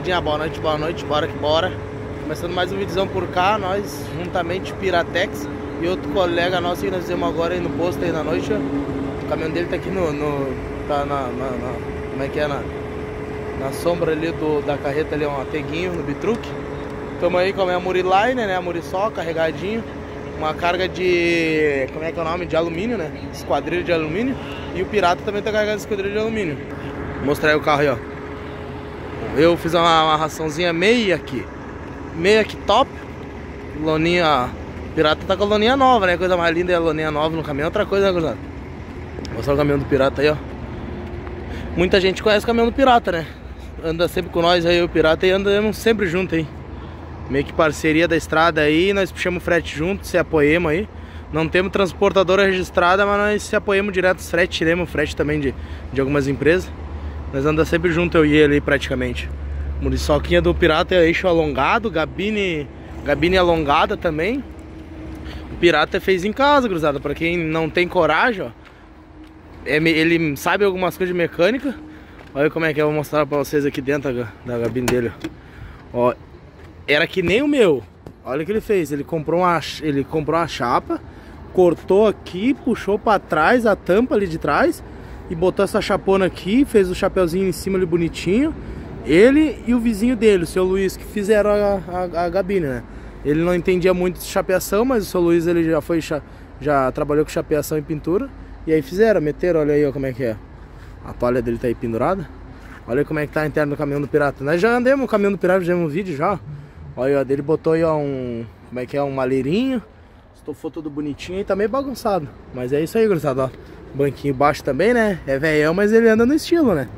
rapaziadinha, boa noite, bora que bora. Começando mais um vídeozão por cá, nós juntamente Piratex e outro colega nosso que nós fizemos agora aí no posto aí na noite, ó. O caminhão dele tá aqui tá como é que é, na sombra ali da carreta ali, um ateguinho no bitruque. Tamo aí com a minha Muriline, né, a Muriçol, carregadinho. Uma carga de, como é que é o nome? De alumínio, né? Esquadrilha de alumínio. E o Pirata também tá carregado de esquadrilha de alumínio. Vou mostrar aí o carro aí, ó. Eu fiz uma raçãozinha meia aqui top. Loninha, Pirata tá com a loninha nova, né? Coisa mais linda é a loninha nova no caminhão. Outra coisa, né, gurizada? Vou mostrar o caminhão do Pirata aí, ó. Muita gente conhece o caminhão do Pirata, né? Anda sempre com nós aí, o Pirata, e andamos sempre junto aí. Meio que parceria da estrada aí, nós puxamos frete junto, se apoiamos aí. Não temos transportadora registrada, mas nós se apoiamos direto os frete, tiremos frete também de algumas empresas. Nós andamos sempre junto, eu e ele aí praticamente. Muriçoquinha do Pirata é eixo alongado, gabine alongada também. O Pirata fez em casa, cruzada, pra quem não tem coragem, ó. Ele sabe algumas coisas de mecânica. Olha como é que eu vou mostrar pra vocês aqui dentro da gabine dele, ó. Era que nem o meu. Olha o que ele fez. Ele comprou uma chapa, cortou aqui, puxou pra trás a tampa ali de trás e botou essa chapona aqui, fez o chapeuzinho em cima ali bonitinho. Ele e o vizinho dele, o seu Luiz, que fizeram a gabine, né? Ele não entendia muito de chapeação, mas o seu Luiz ele já trabalhou com chapeação e pintura. E aí meteram, olha aí ó, como é que é. A toalha dele tá aí pendurada. Olha como é que tá a interna do caminhão do Pirata. Nós já andamos no caminhão do Pirata, já vimos um vídeo já. Olha, dele botou aí ó, como é que é, um maleirinho. Estofou tudo bonitinho e tá meio bagunçado. Mas é isso aí, gurizada, ó. Banquinho baixo também, né? É velhão, mas ele anda no estilo, né?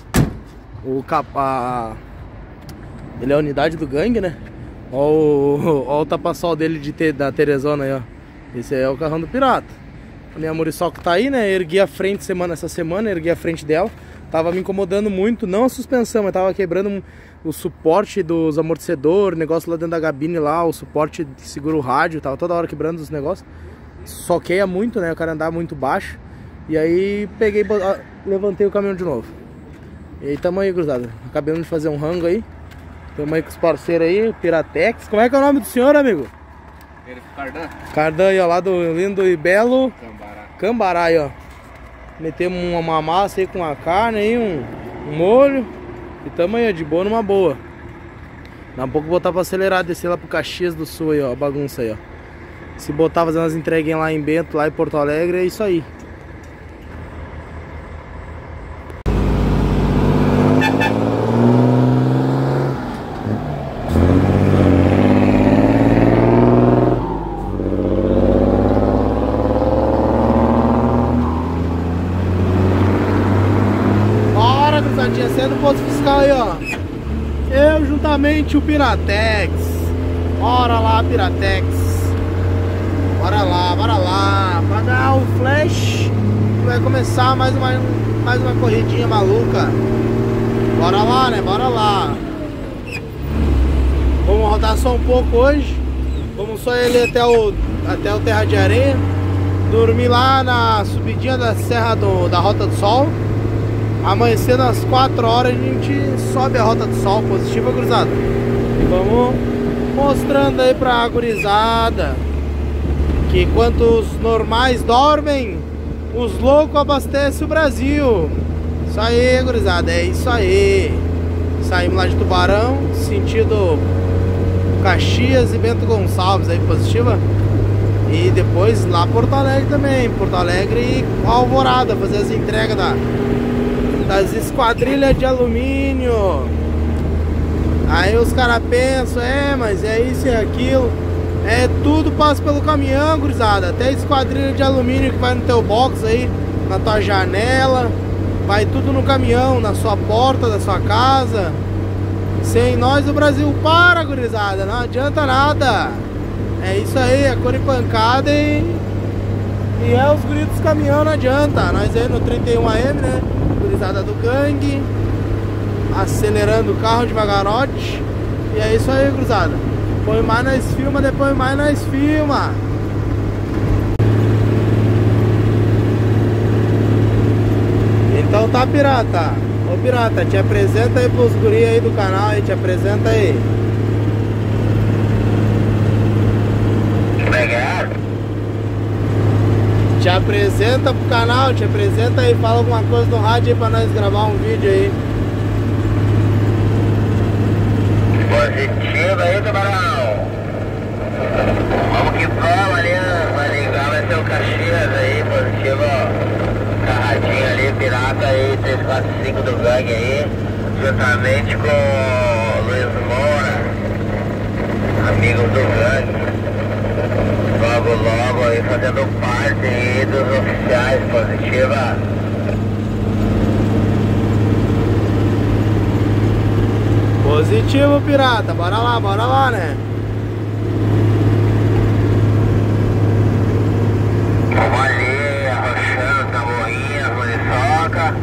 Ele é a unidade do gangue, né? Ó o tapa-sol dele da Teresona aí, ó. Esse aí é o carrão do Pirata. A minha Muriçol que tá aí, né? Ergui a frente essa semana, ergui a frente dela. Tava me incomodando muito, não a suspensão, mas tava quebrando o suporte dos amortecedores, negócio lá dentro da gabine lá, o suporte que segura o rádio, tava toda hora quebrando os negócios. Soqueia muito, né? O cara andava muito baixo. E aí peguei, levantei o caminhão de novo. E aí tamo aí, cruzada. Acabamos de fazer um rango aí. Tamo aí com os parceiros aí, Piratex. Como é que é o nome do senhor, amigo? Cardan. Cardan aí, ó, lá do lindo e belo Cambará aí, ó. Metemos uma massa aí com a carne aí, um molho. E tamo aí, ó, de boa numa boa. Dá um pouco botar pra acelerar, descer lá pro Caxias do Sul aí, ó, a bagunça aí, ó. Se botar fazendo as entreguinhas lá em Bento, lá em Porto Alegre, é isso aí. Sendo posto fiscal aí, ó. Eu juntamente o Piratex. Bora lá, Piratex. Bora lá. Apagar o flash. Vai começar mais uma corridinha maluca. Bora lá, né? Bora lá. Vamos rodar só um pouco hoje. Vamos só ele até o Terra de Areia. Dormir lá na subidinha da Serra da Rota do Sol. Amanhecendo às 4 horas a gente sobe a Rota do Sol, positiva, cruzada. E vamos mostrando aí pra gurizada que enquanto os normais dormem, os loucos abastecem o Brasil. Isso aí, gurizada, é isso aí. Saímos lá de Tubarão, sentido Caxias e Bento Gonçalves aí, positiva. E depois lá Porto Alegre também, Porto Alegre e Alvorada, fazer as entregas das esquadrilhas de alumínio. Aí os caras pensam, mas é isso e aquilo. Tudo passa pelo caminhão, gurizada. Até a esquadrilha de alumínio que vai no teu box aí, na tua janela. Vai tudo no caminhão, na sua porta da sua casa. Sem nós o Brasil para, gurizada. Não adianta nada. É isso aí, é cor e pancada e é os gritos dos caminhão, não adianta. Nós aí no 31 AM, né? Gurizada do gangue, acelerando o carro devagarote. E é isso aí, cruzada. Põe mais nós filma, depois mais nós filma. Então tá, pirata. Ô pirata, te apresenta aí pros guri aí do canal aí, te apresenta aí. Te apresenta pro canal, te apresenta aí, fala alguma coisa no rádio aí pra nós gravar um vídeo aí. Positivo aí, camarão. Vamos que vamos ali, vai ligar, vai ser o Caxias aí, positivo, ó. Carradinho ali, pirata aí, 345 do gangue aí, juntamente com o Luiz Moura, amigos do gangue. Logo aí fazendo parte aí dos oficiais, positiva. Positivo, pirata, bora lá, né? Vamos ali, arrochando tabuinhas, muriçoca.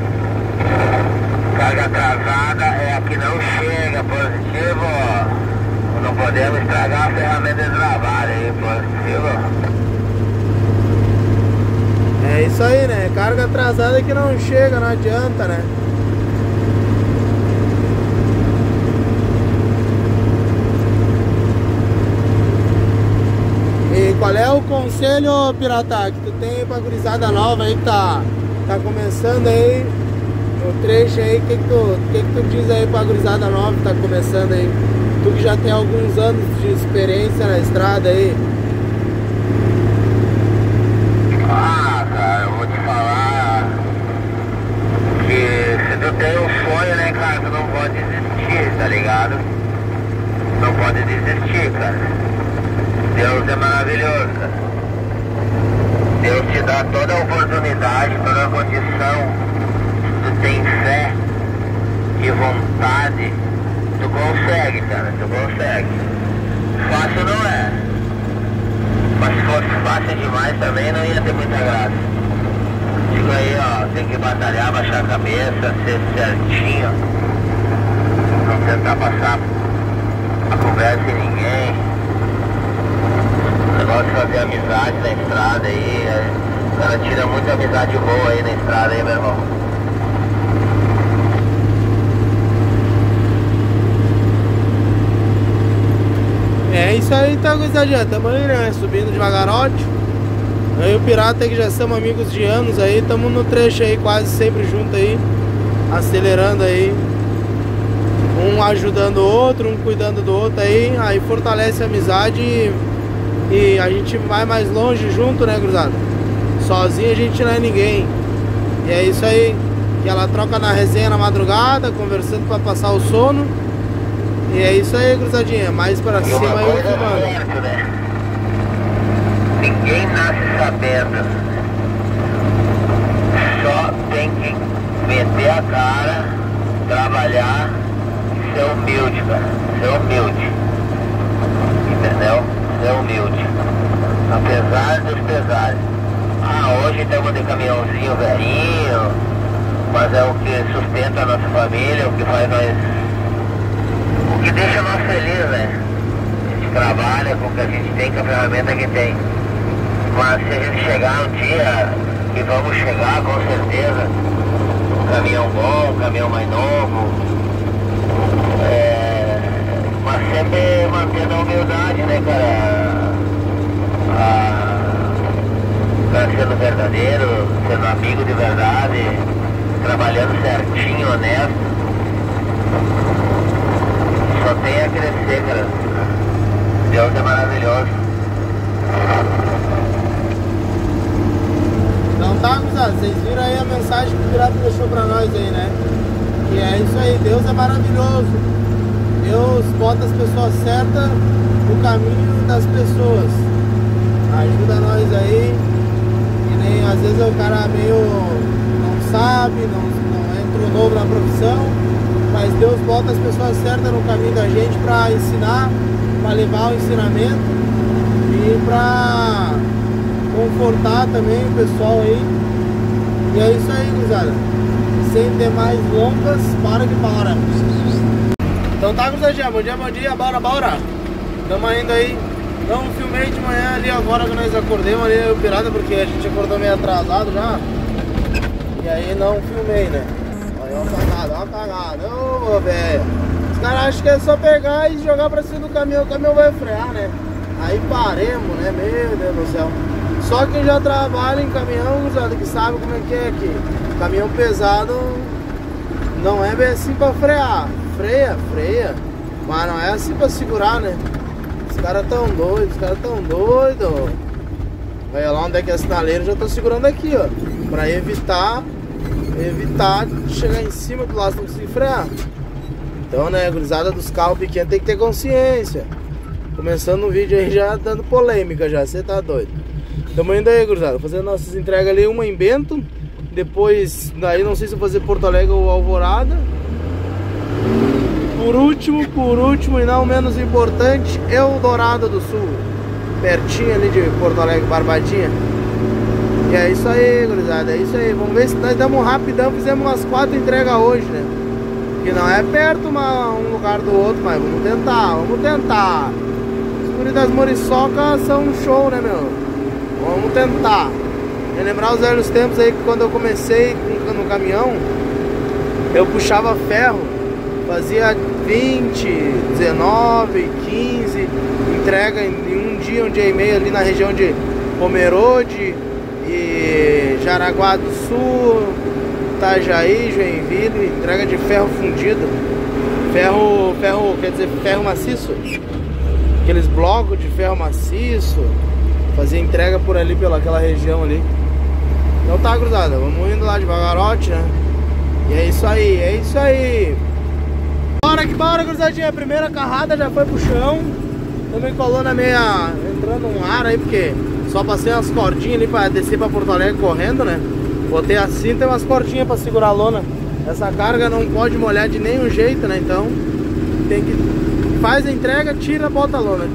Carga atrasada é a que não chega, positivo. Não podemos estragar a ferramenta de trabalho aí, positivo. É isso aí, né? Carga atrasada que não chega, não adianta, né? E qual é o conselho, pirata, que tu tem pra gurizada nova aí que tá começando aí no trecho aí? O que tu diz aí pra gurizada nova que tá começando aí? Tu que já tem alguns anos de experiência na estrada aí. Ah, cara, eu vou te falar que se tu tem um sonho, né, cara, tu não pode desistir, tá ligado? Não pode desistir, cara. Deus é maravilhoso, cara. Deus te dá toda a oportunidade, toda a condição. Se tu tem fé e vontade, tu consegue, cara, tu consegue. Fácil não é. Mas se fosse fácil demais também não ia ter muita graça. Digo aí, ó, tem que batalhar, baixar a cabeça, ser certinho. Não tentar passar a conversa em ninguém. O negócio de fazer amizade na estrada aí. O cara tira muita amizade boa aí na estrada aí, meu irmão. É isso aí, então, gurizadinha, tamo aí, né, subindo devagarote. Eu e o pirata aí que já somos amigos de anos aí, tamo no trecho aí, quase sempre junto aí, acelerando aí, um ajudando o outro, um cuidando do outro aí fortalece a amizade e a gente vai mais longe junto, né, gurizada? Sozinho a gente não é ninguém. E é isso aí, que ela troca na resenha na madrugada, conversando pra passar o sono. E é isso aí, cruzadinha, mais pra cima aí eu filmando. Certo, né? Ninguém nasce sabendo. Só tem que meter a cara, trabalhar e ser humilde, cara. Ser humilde. Entendeu? Ser humilde. Apesar dos pesares. Ah, hoje temos de caminhãozinho velhinho, mas é o que sustenta a nossa família, o que faz nós... O que deixa nós felizes, né? A gente trabalha com o que a gente tem, com a ferramenta que tem. Mas se a gente chegar um dia, e vamos chegar com certeza, um caminhão bom, um caminhão mais novo, mas sempre mantendo a humildade, né, cara? Cara sendo verdadeiro, sendo amigo de verdade, trabalhando certinho, honesto. Só tem a crescer, cara. Deus é maravilhoso. Então tá, gurizada, vocês viram aí a mensagem que o pirata deixou pra nós aí, né? Que é isso aí, Deus é maravilhoso. Deus bota as pessoas certas no caminho das pessoas. Ajuda nós aí. E nem às vezes o cara meio não sabe, não entrou novo na profissão. Mas Deus bota as pessoas certas no caminho da gente para ensinar, para levar o ensinamento e para confortar também o pessoal aí. E é isso aí, gurizada. Sem demais longas, para que para. Então tá, gurizadinha, bom dia, bora. Tamo indo aí. Não filmei de manhã ali agora que nós acordemos ali o pirata, porque a gente acordou meio atrasado já. E aí não filmei, né? Aí Ó a cagada, ô velho. Os caras acham que é só pegar e jogar pra cima do caminhão, o caminhão vai frear, né? Aí paremos, né? Meu Deus do céu. Só quem já trabalha em caminhão, usado, que sabe como é que é aqui. Caminhão pesado não é bem assim pra frear. Freia. Mas não é assim pra segurar, né? Os caras tão doidos, Olha lá onde é que é a sinaleira, já tô segurando aqui, ó. Pra evitar de chegar em cima do laço, não conseguir frear. Então, né, a gurizada dos carros pequenos tem que ter consciência. Começando o vídeo aí já dando polêmica já, você tá doido. Tamo indo aí, gurizada, fazendo nossas entregas ali, uma em Bento. Depois, daí não sei se eu vou fazer Porto Alegre ou Alvorada. Por último e não menos importante, Eldorado do Sul. Pertinho ali de Porto Alegre, Barbadinha. E é isso aí, gurizada, é isso aí. Vamos ver se nós damos rapidão, fizemos umas 4 entregas hoje, né? Que não é perto um lugar do outro, mas vamos tentar. Os guris das Muriçoca são um show, né, meu? Vamos tentar. Relembrar os velhos tempos aí, que quando eu comecei no caminhão, eu puxava ferro, fazia 20, 19, 15 entrega em um dia e meio ali na região de Pomerode e Jaraguá do Sul, Itajaí, Joinville, entrega de ferro fundido, quer dizer ferro maciço, aqueles blocos de ferro maciço, fazia entrega por ali, pelaquela região ali. Então tá, cruzada, vamos indo lá devagarote, né? E é isso aí. Bora, cruzadinha, a primeira carrada já foi pro chão. Também colou na meia, entrando um ar aí, porque só passei umas cordinhas ali pra descer pra Porto Alegre correndo, né? Botei a cinta e umas cordinhas pra segurar a lona. Essa carga não pode molhar de nenhum jeito, né? Então tem que... faz a entrega, tira, bota a lona.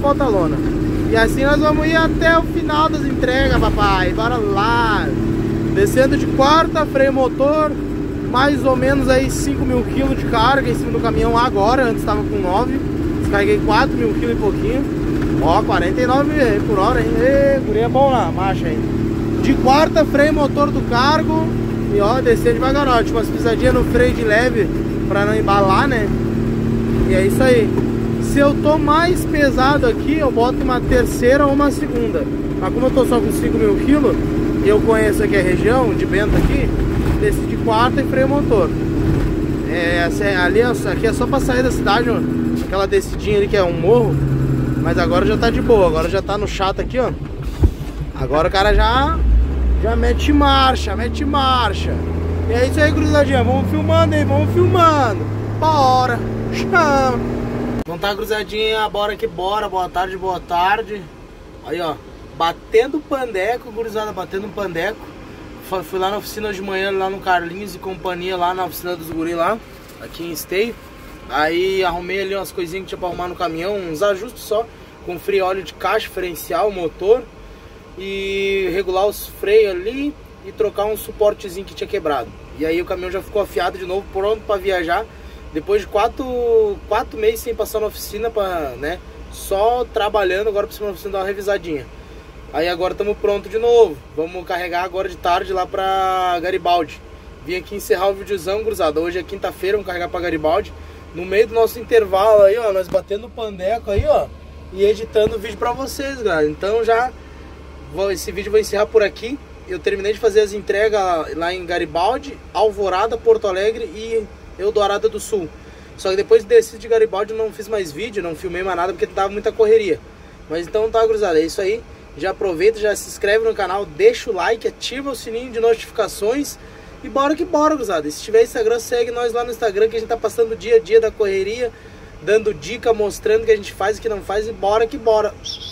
E assim nós vamos ir até o final das entregas, papai. Bora lá. Descendo de quarta, freio motor, mais ou menos aí 5.000 kg de carga em cima do caminhão agora. Antes estava com 9, descarreguei 4.000 kg e pouquinho. Ó, 49 por hora, hein? Ê, guri é bom na marcha aí. De quarta, freio motor do cargo. E ó, descer devagarote, umas pisadinhas no freio de leve pra não embalar, né? E é isso aí. Se eu tô mais pesado aqui, eu boto uma terceira ou uma segunda. Mas como eu tô só com 5.000 kg, e eu conheço aqui a região de Bento aqui, desci de quarta e freio motor. Aqui é só pra sair da cidade, ó. Aquela descidinha ali que é um morro. Mas agora já tá de boa, agora já tá no chato aqui, ó. Agora o cara já mete marcha. E é isso aí, cruzadinha, vamos filmando. Bora, chama. Não tá, cruzadinha, bora que bora, boa tarde. Aí, ó, batendo pandeco, gurizada, batendo um pandeco. Fui lá na oficina de manhã, lá no Carlinhos e companhia, lá na oficina dos guri lá, aqui em Esteio. Aí arrumei ali umas coisinhas que tinha pra arrumar no caminhão, uns ajustes só. Conferi óleo de caixa, diferencial, motor. E regular os freios ali e trocar um suportezinho que tinha quebrado. E aí o caminhão já ficou afiado de novo, pronto pra viajar. Depois de 4 meses sem passar na oficina, né, só trabalhando, agora precisamos na oficina dar uma revisadinha. Aí agora estamos prontos de novo. Vamos carregar agora de tarde lá pra Garibaldi. Vim aqui encerrar o videozão, gurizada. Hoje é quinta-feira, vamos carregar pra Garibaldi. No meio do nosso intervalo aí, ó, nós batendo o pandeco aí, ó, e editando o vídeo pra vocês, galera. Então esse vídeo eu vou encerrar por aqui. Eu terminei de fazer as entregas lá em Garibaldi, Alvorada, Porto Alegre e Eldorado do Sul. Só que depois desci de Garibaldi eu não fiz mais vídeo, não filmei mais nada porque dava muita correria. Mas então tá, gurizada, é isso aí. Já aproveita, já se inscreve no canal, deixa o like, ativa o sininho de notificações. E bora que bora, gurizada. E se tiver Instagram, segue nós lá no Instagram, que a gente tá passando o dia a dia da correria, dando dica, mostrando o que a gente faz e o que não faz. E bora que bora.